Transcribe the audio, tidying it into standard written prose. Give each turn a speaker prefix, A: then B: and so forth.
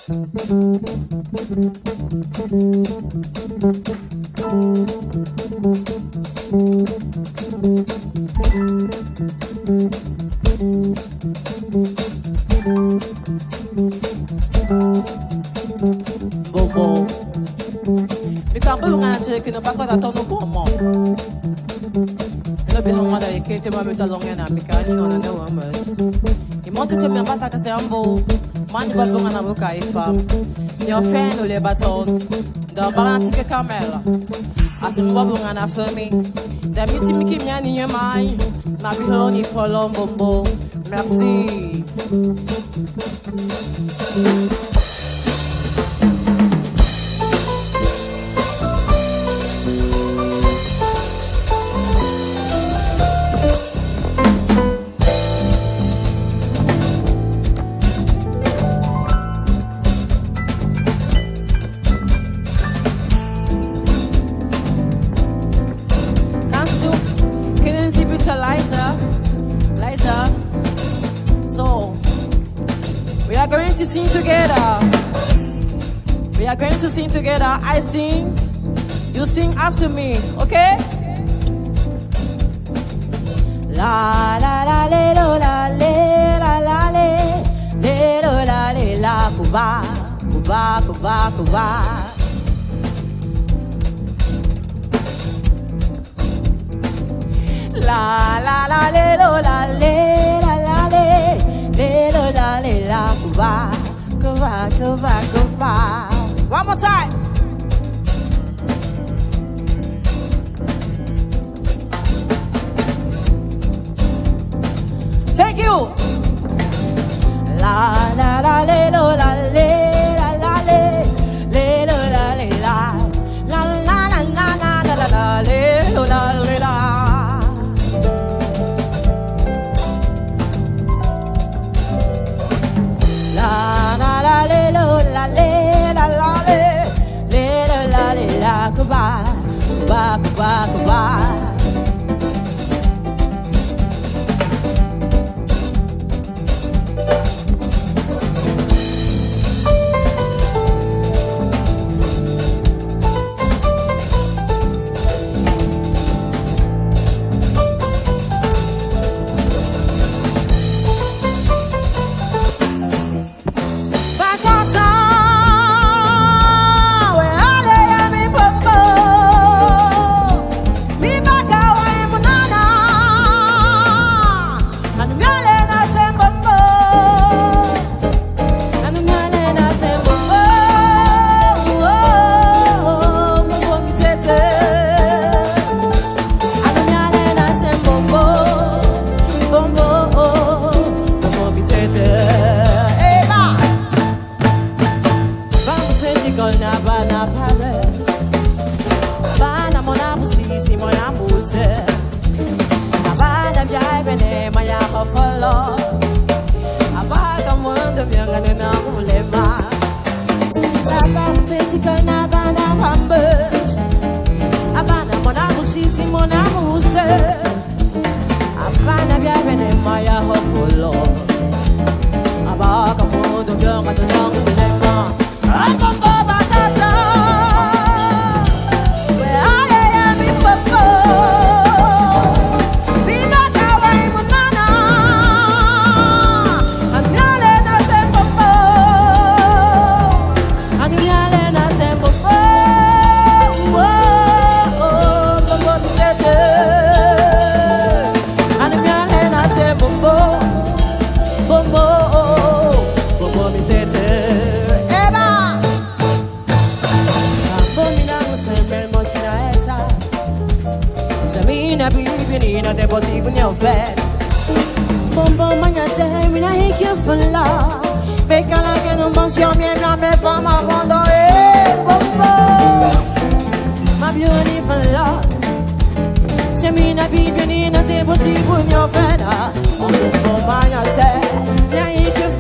A: Bobo. Mi kambu ngana cheke no bako da tono bomo. Ela be hamada yake te mami ta longa na mikani ona ne wamas. I monte te mi ambata ka se ambo. Mani ba ngana boka ifam. Yo fen o le baton. Da barantique camela. Asim bobo ngana for me. Da misi miki miani yemai. Ma biloni follow bombo. Merci. Sing together. We are going to sing together. I sing, you sing after me, okay? La la la le lo la le la la le lo la le la kuba kuba kuba kuba. La la la le lo la le la la le lo la le la kuba. Goodbye, goodbye, goodbye. One more time. Thank you. La la la le lo la le la la le lo la le la la la la la la la la le lo la le la. Goodbye, goodbye, goodbye, goodbye. Semina vive ni na te possible in your feda. On the phone, man, I say, yeah, you